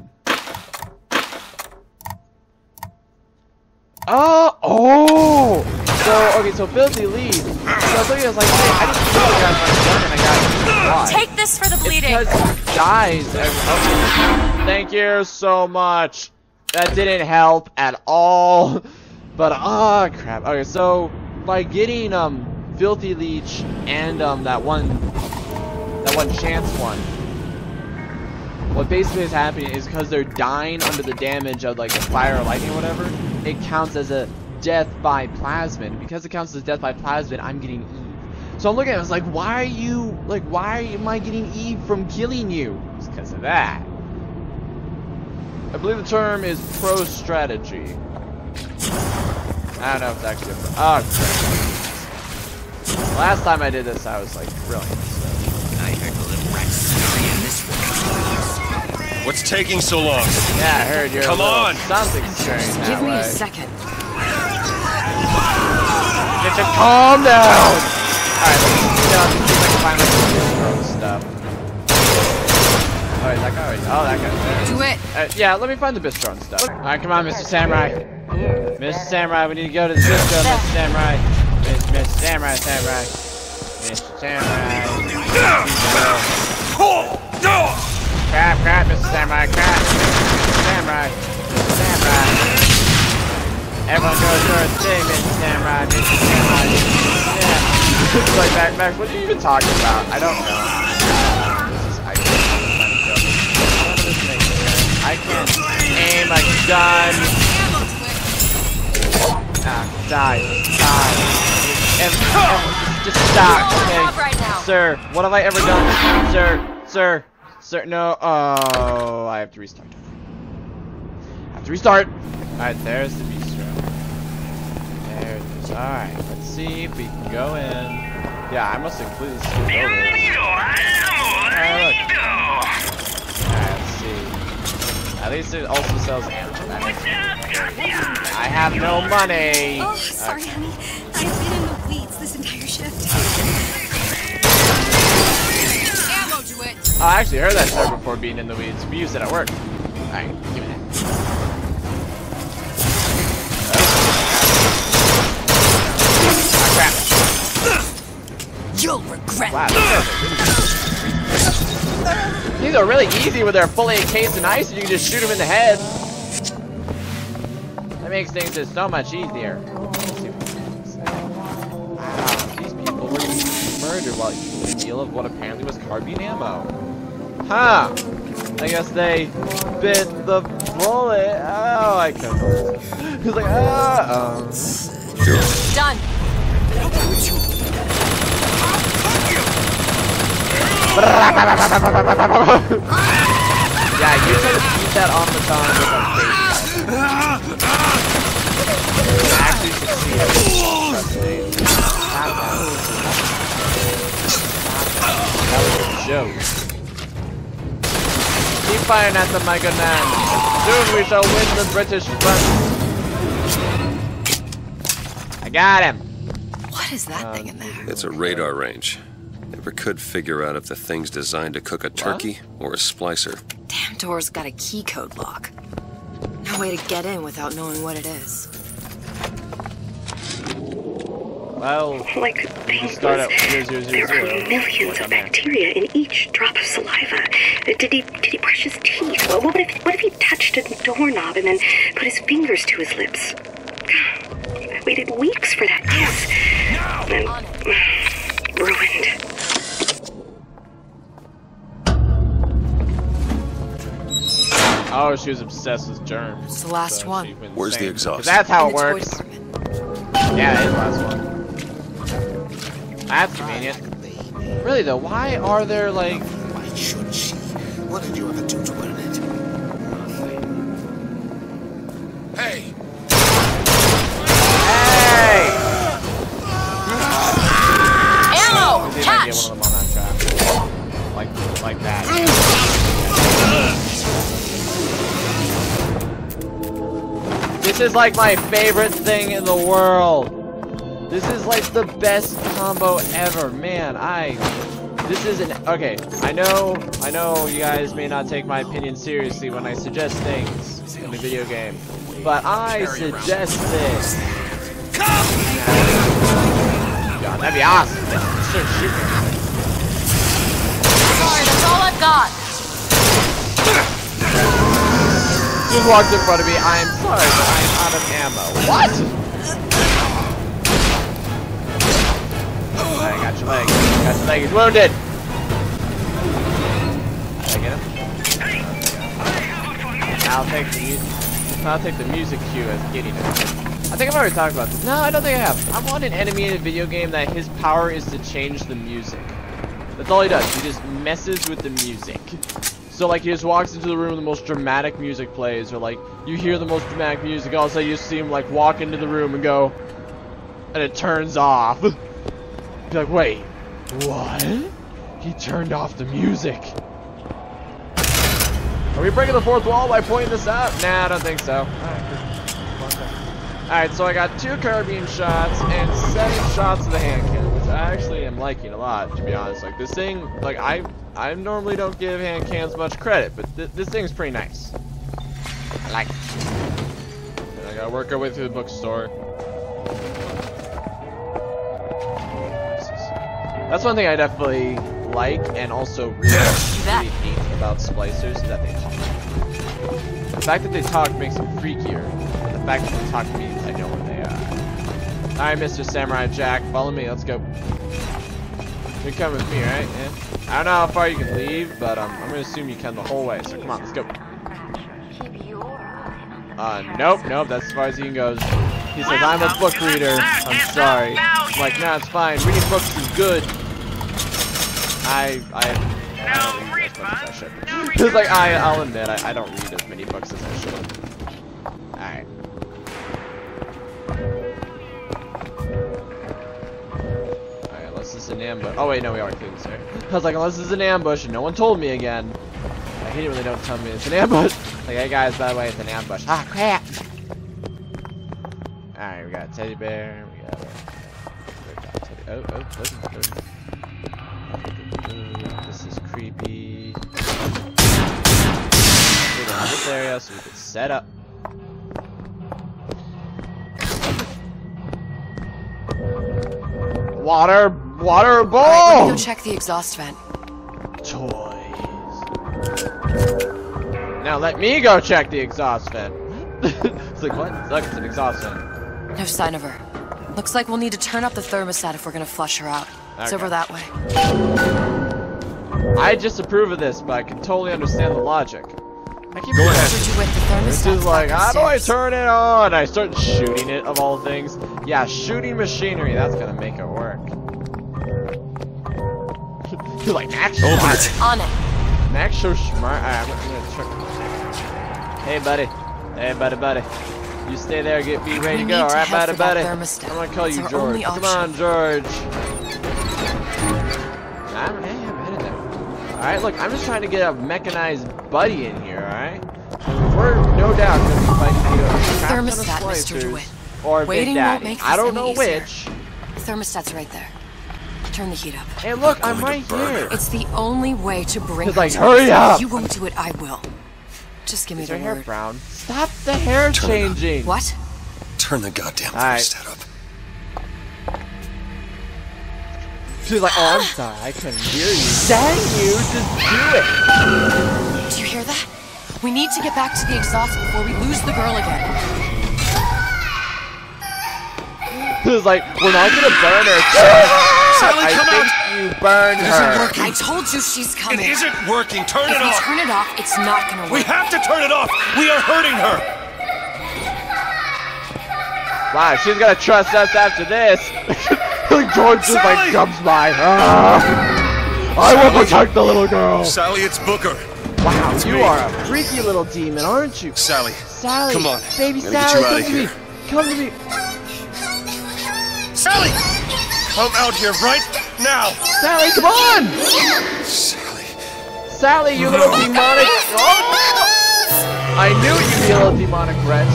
S1: Oh, oh. So, okay, so Filthy Lead. So I was looking, I was like, hey, I just killed the guy with my gun and I got
S3: Take this for the bleeding.
S1: It's because he dies. Okay. Thank you so much. That didn't help at all. But ah, oh, crap. Okay, so by getting um Filthy Leech and um that one that one chance one, what basically is happening is because they're dying under the damage of like the fire or lightning or whatever, it counts as a death by plasmid. Because it counts as death by plasmid, I'm getting Eve. So I'm looking at it, I was like, why are you like why am I getting Eve from killing you? It's because of that. I believe the term is pro strategy. I don't know if it's actually pro oh crap. Last time I did this I was like brilliant. So.
S5: I heard the little rat scurry in this one.
S9: What's taking so long?
S1: Yeah, I heard you're
S9: Come
S1: a
S9: on.
S1: something strange that
S3: Give me
S1: way.
S3: a second.
S1: Get your calm down! Alright, let's see if I can find like some Bistro stuff. Oh, is that guy? Oh, that guy's there.
S3: Do it.
S1: Uh, yeah, let me find the Bistro and stuff. Alright, come on, Mister Samurai. Mister Samurai, we need to go to the Bistro, Mister Samurai. Mister Samurai, Samurai. Mister Samurai. Crap, crap, Mister Samurai, crap. Mister Samurai. Mister Samurai. Everyone goes for a thing, Mister Samurai, Mister Samurai. Yeah. It's like, Max, Max, what are you even talking about? I don't know. This is, I can't, I'm trying to kill. I can't aim a gun. Ah, die, die. And, and, just stop, okay? Sir, what have I ever done? Sir, sir, sir, no. Oh, I have to restart. I have to restart. Alright, there's the bistro. There it is. Alright, let's see if we can go in. Yeah, I must have completely skipped over it. Alright, look. Alright, let's see. At least it also sells ammo. I have no money.
S11: Oh, sorry,
S1: okay.
S11: honey. I've been in the weeds this entire shift.
S3: Ammo to it.
S1: Oh, I actually heard that term before being in the weeds. We used it at work. Alright, give me that. Oh, crap.
S3: You'll regret
S1: Wow, these are really easy when they're fully encased in ice and you can just shoot them in the head. That makes things just so much easier. Wow, these people were murdered while eating a meal of what apparently was carbine ammo. Huh. I guess they bit the bullet. Oh, I couldn't. He's like, ah. Oh.
S3: Done.
S1: Yeah, you try to keep that on the tongue with a face. Actually succeed. That was a joke. Keep firing at them, my good man. Soon we shall win the British front. I got him.
S3: What is that
S1: um,
S3: thing in there?
S2: It's a radar range. Never could figure out if the thing's designed to cook a turkey what? or a splicer.
S3: Damn door's got a key code lock. No way to get in without knowing what it is.
S1: Well,
S7: like things,
S1: start at zero, zero, zero,
S7: there are
S1: zero.
S7: millions of bacteria in each drop of saliva. Did he? Did he brush his teeth? Well, what if? What if he touched a doorknob and then put his fingers to his lips? I waited weeks for that kiss. And ruined.
S1: Oh, she was obsessed with germs.
S3: It's the last
S1: so
S3: one.
S2: Where's the exhaust?
S1: That's how
S3: In
S1: it
S3: the toy
S1: works.
S3: department.
S1: Yeah, it is the last one. That's convenient. Really though, why are there like...
S5: Why should she? What did you ever do to earn it?
S3: match.
S1: get one of them on that trap. Like, like that. This is like my favorite thing in the world. This is like the best combo ever, man. I, this is an, okay, I know, I know you guys may not take my opinion seriously when I suggest things in the video game, but I suggest this. God, that'd be awesome. Start shooting.
S3: Sorry, that's all I've got.
S1: Just walked in front of me. I'm sorry, but I'm out of ammo. What? I got your leg. Got your leg. He's wounded. Did I get him? I'll take the music. I'll take the music cue as getting it. I think I've already talked about this. No, I don't think I have. I want an enemy in a video game that his power is to change the music. That's all he does. He just messes with the music. So like he just walks into the room, the most dramatic music plays, or like you hear the most dramatic music, all of a sudden you see him like walk into the room and go, and it turns off. You're like, wait, what? He turned off the music. Are we breaking the fourth wall by pointing this out? Nah, I don't think so. Alright, so I got two carbine shots and seven shots of the hand cannon, which I actually am liking a lot, to be honest. Like this thing, like I I normally don't give hand cannons much credit, but th this thing's pretty nice. I like it. And I gotta work our way through the bookstore. That's one thing I definitely like and also really, really hate about splicers is that they talk. The fact that they talk makes them freakier. The fact that they talk means I know where they are. Alright, Mister Samurai Jack, follow me, let's go. You're coming with me, right? Yeah. I don't know how far you can leave, but um, I'm gonna assume you can the whole way, so come on, let's go. Uh, nope, nope, that's as far as he can go. He says, I'm a book reader, I'm sorry. I'm like, nah, it's fine, reading books is good. I, I, I don't read as much as I should. Because, like, I, I'll admit, I, I don't read as many books as I should. Alright. Alright, unless this is an ambush. Oh, wait, no, we are through this, right? I was like, unless this is an ambush, and no one told me again. I hate it when they don't tell me it's an ambush. Like, hey, guys, by the way, it's an ambush. Ah, crap! Alright, we got a teddy bear. We got a... Teddy oh, oh, listen, listen. This is creepy. We're this area so we can set up. Water, water ball.
S3: Alright, let me go check the exhaust vent.
S1: Toys. Now let me go check the exhaust vent. It's like what? Look, it's an exhaust vent.
S3: No sign of her. Looks like we'll need to turn up the thermostat if we're gonna flush her out. It's
S1: Okay.
S3: over that way.
S1: I disapprove of this, but I can totally understand the logic. I keep
S3: Go ahead. You with the
S1: This
S3: thermostat
S1: is like,
S3: back
S1: how do I
S3: upstairs.
S1: turn it on? I start shooting it, of all things. Yeah, shooting machinery, that's gonna make it work. You're like, Max,
S2: Open
S1: smart.
S2: it.
S3: On it.
S1: Max so smart. Alright, I'm gonna check. Hey, buddy. Hey, buddy, buddy. You stay there, get me ready
S3: We
S1: to go.
S3: need to
S1: Alright,
S3: head
S1: buddy,
S3: for that
S1: buddy.
S3: thermostat.
S1: I'm gonna call
S3: It's
S1: you
S3: our
S1: George.
S3: only
S1: Come
S3: option.
S1: on, George. I'm, hey, I'm headed there. Alright, look, I'm just trying to get a mechanized buddy in here, alright? We're no doubt gonna be fighting either a crap ton of
S3: Thermostat, Mister
S1: splicers
S3: DeWitt.
S1: or Big
S3: Waiting won't
S1: Daddy.
S3: make
S1: I
S3: this
S1: don't
S3: any
S1: know
S3: easier.
S1: which.
S3: The thermostat's right there. Turn the heat up.
S1: Hey, look, I'm right here.
S3: It's the only way to bring
S1: It's
S3: her
S1: like,
S3: to
S1: hurry
S3: us.
S1: up.
S3: If you won't do it, I will. Just give me
S1: Is
S3: the
S1: her hair
S3: word.
S1: brown? Stop the hair
S2: Turn it up.
S1: changing.
S3: What?
S2: Turn the goddamn
S1: Alright.
S2: thermostat up.
S1: She's like, oh, I'm sorry, I couldn't hear you. Dang you, just do it.
S3: Do you hear that? We need to get back to the exhaust before we lose the girl again.
S1: It's like, we're not gonna burn her.
S9: Sally,
S1: I
S9: come
S1: think
S9: out.
S1: you burned
S9: It isn't
S1: her.
S9: working.
S3: I told you she's coming.
S9: It isn't working. Turn
S3: If
S9: it
S3: we
S9: off.
S3: turn it off, it's not gonna
S9: We
S3: work.
S9: have to turn it off. We are hurting her.
S1: Wow, she's gonna trust us after this. Like George just
S9: Sally!
S1: like jumps by. Ah, I will protect the little girl.
S9: Sally, it's Booker.
S1: Wow,
S9: It's
S1: you
S9: me.
S1: are a freaky little demon, aren't you?
S9: Sally.
S1: Sally,
S9: Come on.
S1: baby
S9: Let me get
S1: Sally,
S9: you
S1: come
S9: outta
S1: to me.
S9: here.
S1: Come to me.
S9: Sally! I'm out here right now.
S1: Sally, come on!
S2: Sally.
S1: Sally, you little demonic. Oh! I knew you'd be a little demonic wretch.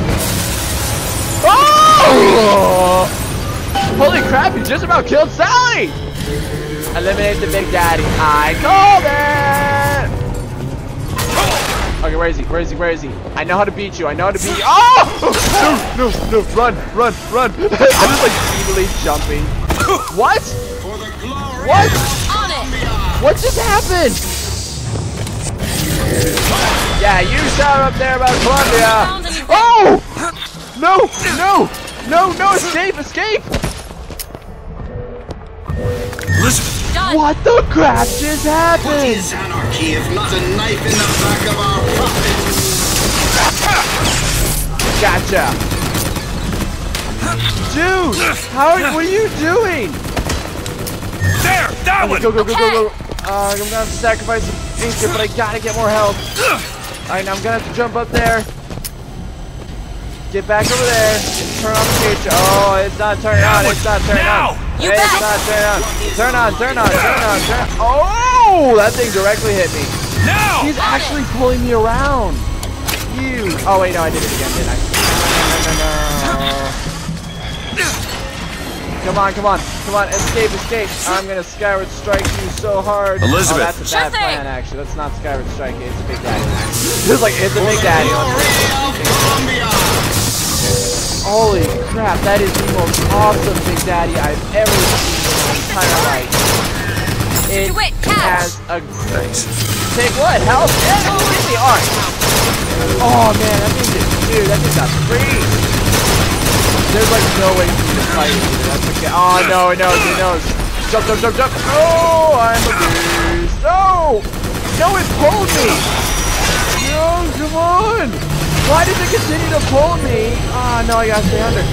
S1: Oh! Holy crap, you just about killed Sally! Eliminate the Big Daddy. I called it! Okay, where is he? Where is he? Where is he? I know how to beat you. I know how to beat you. Oh! No, no, no. Run, run, run. I'm just like evilly jumping. What? What? What just happened? Yeah, you shout up there about Columbia. Oh! No, no, no, no, escape, escape.
S9: Elizabeth.
S1: What the crap just happened?
S12: What is anarchy if not a knife in the back of our prophets?
S1: Gotcha. Dude, how? What are you doing?
S9: There, that one.
S1: Go, go, go, go, go. Uh, I'm gonna have to sacrifice some things here, but I gotta get more health. All right, now I'm gonna have to jump up there. Get back over there. Turn on the cage. Oh, it's not turning on. It's not turning on.
S3: You
S1: it's
S3: bet.
S1: not turning on. Turn on, turn on, turn on, turn on. Oh, that thing directly hit me.
S9: Now.
S1: He's actually pulling me around. You. Oh, wait, no, I did it again, didn't I? No, no, no. Come on, come on, come on. Escape, escape. I'm going to Skyward Strike you so hard.
S9: Elizabeth.
S1: Oh, that's a bad plan, actually. Let's not Skyward Strike it. It's a Big Daddy. It's like, it's a Big Daddy. Holy crap, that is the most awesome Big Daddy I've ever seen in my entire life. It
S3: Do it,
S1: has a...
S2: Thanks.
S1: Take what? Health? Yeah, no, give me art. Oh man, that thing just... Dude, that thing got free. There's like no way for me to fight it either. That's okay. Oh no, it knows, it knows. Jump, jump, jump, jump. Oh, I'm a beast. No! No, it pulled me! No, come on! Why does it continue to pull me? Ah, oh, no, I gotta stay under.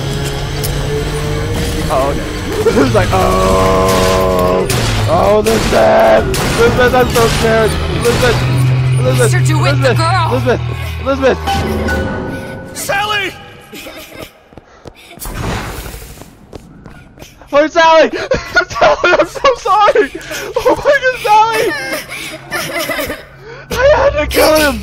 S1: Oh, no. It was like, oh! Oh, Elizabeth! Elizabeth, I'm so scared! Elizabeth! Elizabeth!
S3: Mister DeWitt, the
S1: Elizabeth!
S3: girl!
S1: Elizabeth! Elizabeth!
S9: Sally!
S1: Oh, Sally! Sally, I'm so sorry! Oh my God, Sally! I had to kill him!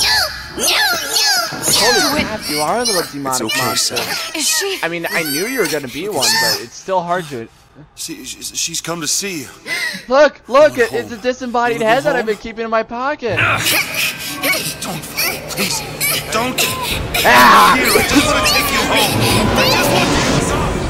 S1: Holy crap, you are a little demonic
S2: It's okay,
S1: monster.
S2: Sally.
S3: Is she?
S1: I mean, I knew you were gonna be one, but it's still hard to...
S9: She, she's, she's come to see you.
S1: Look, look, it, it's a disembodied head that I've been keeping in my pocket.
S9: Don't fall, please. Don't.
S1: Ah!
S9: Here, I just want to take you home. I just want to take you home.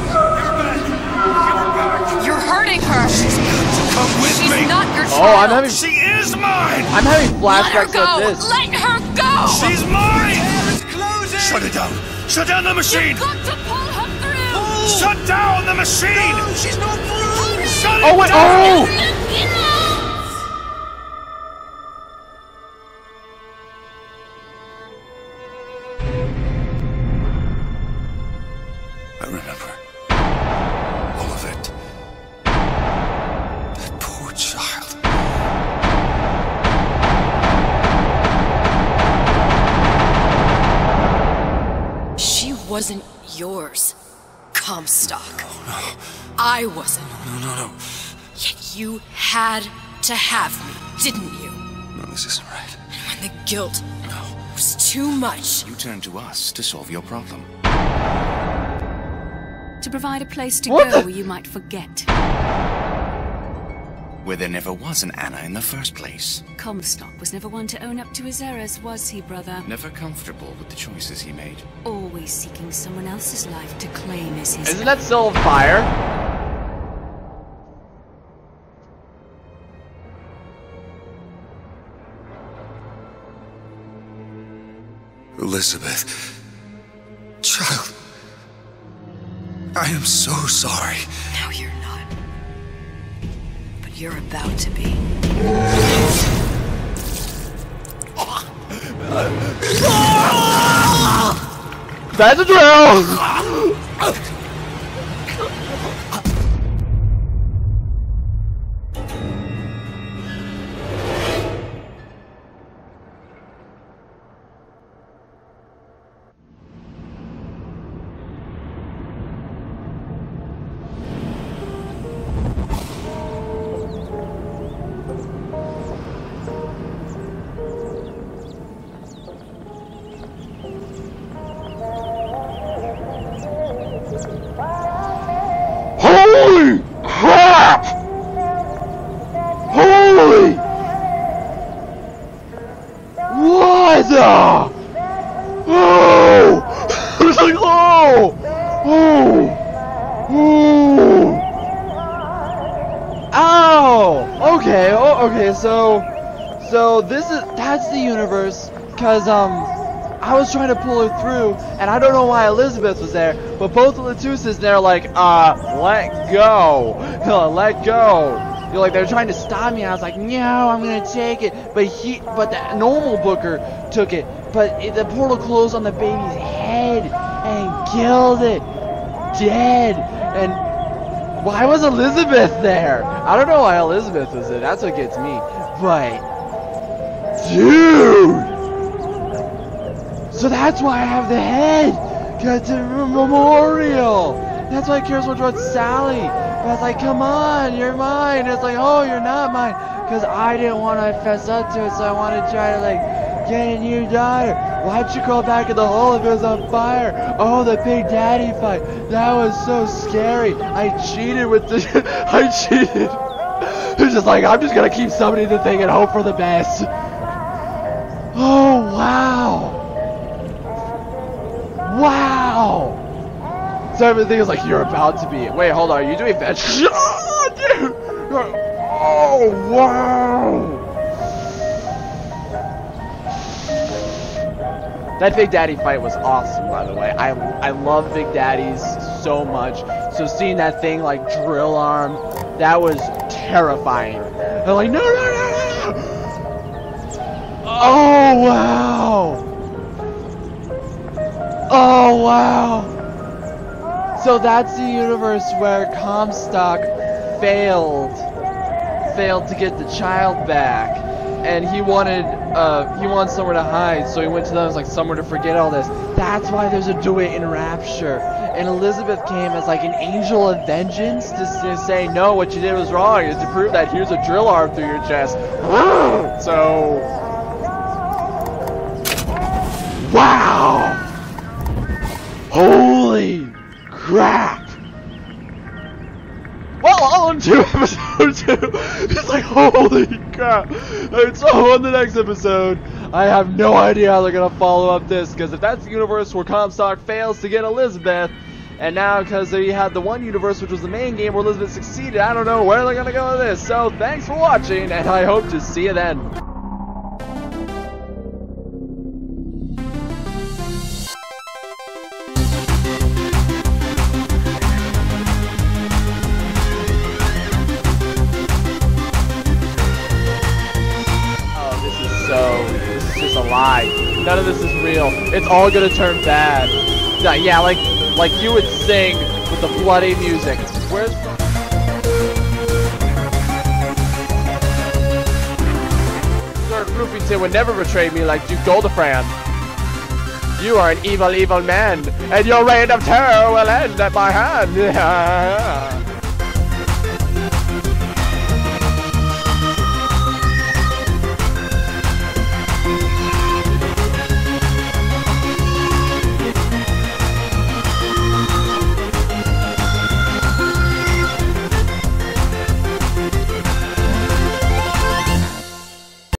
S3: You're hurting her.
S9: Come with
S3: She's
S9: me.
S3: not your
S1: Oh,
S3: child.
S1: I'm having...
S9: She is mine.
S1: I'm having
S3: Let her
S1: flashbacks
S3: go.
S1: of this.
S3: Let her go.
S9: She's mine. Shut it down. Shut down the machine.
S3: You've got to pull her through.
S9: Shut down the machine. No, she's not through. Shut
S1: Oh,
S9: it
S1: wait,
S9: down.
S1: oh!
S2: I remember. All of it. That poor child.
S3: She wasn't yours, Comstock.
S2: Oh, no.
S3: I wasn't.
S2: No, no, no.
S3: Yet you had to have me, didn't you?
S2: No, this isn't right.
S3: And when the guilt was too much,
S5: You turned to us to solve your problem.
S11: To provide a place to
S1: What
S11: go
S1: the-
S11: where you might forget.
S5: Where there never was an Anna in the first place.
S11: Comstock was never one to own up to his errors, was he, brother?
S5: Never comfortable with the choices he made.
S11: Always seeking someone else's life to claim as his
S1: Isn't that still on fire?
S2: Elizabeth. Child. I am so sorry.
S3: no, you're not. But you're about to be.
S1: That's a drill! Ah! Oh! It was like, oh! Oh! Oh! Ow! Okay, oh, okay, so, so this is, that's the universe, cause, um, I was trying to pull her through, and I don't know why Elizabeth was there, but both of the Latuses, they're like, uh, let go, let go. You're like, they're trying to stop me, and I was like, no, I'm gonna take it, but he, but the normal Booker took it, but it, the portal closed on the baby's head, and killed it, dead, and why was Elizabeth there? I don't know why Elizabeth was there. That's what gets me. But, dude! So that's why I have the head! Got the memorial! That's why I care so much about Sally. But I was like, come on, you're mine. It's like, oh, you're not mine. Because I didn't want to fess up to it, so I wanted to try to, like, get a new daughter. Why'd you crawl back in the hole if it was on fire? Oh, the Big Daddy fight. That was so scary. I cheated with the... I cheated. It's just like, I'm just going to keep summoning the thing and hope for the best. Oh, wow. Wow. So everything is like, you're about to be... Wait, hold on. Are you doing that? Oh, dude. Oh, wow. That Big Daddy fight was awesome, by the way. I I love Big Daddies so much. So seeing that thing like drill arm, that was terrifying. They're like, no, no, no, no. Oh wow. Oh wow. So that's the universe where Comstock failed, failed to get the child back. And he wanted, uh, he wanted somewhere to hide, so he went to them as like somewhere to forget all this. That's why there's a Do It in Rapture. And Elizabeth came as like an angel of vengeance to, to say, no, what you did was wrong. Is to prove that here's a drill arm through your chest. So, wow, holy crap. Well, on to episode two. It's like, holy crap. Alright, so on the next episode, I have no idea how they're going to follow up this, because if that's the universe where Comstock fails to get Elizabeth, and now because they had the one universe, which was the main game where Elizabeth succeeded, I don't know where they're going to go with this. So, thanks for watching, and I hope to see you then. So, this is just a lie. None of this is real. It's all gonna turn bad. Yeah, like like you would sing with the bloody music. Where's... Sir Floopington would never betray me like Duke Goldefran. You are an evil, evil man, and your reign of terror will end at my hand.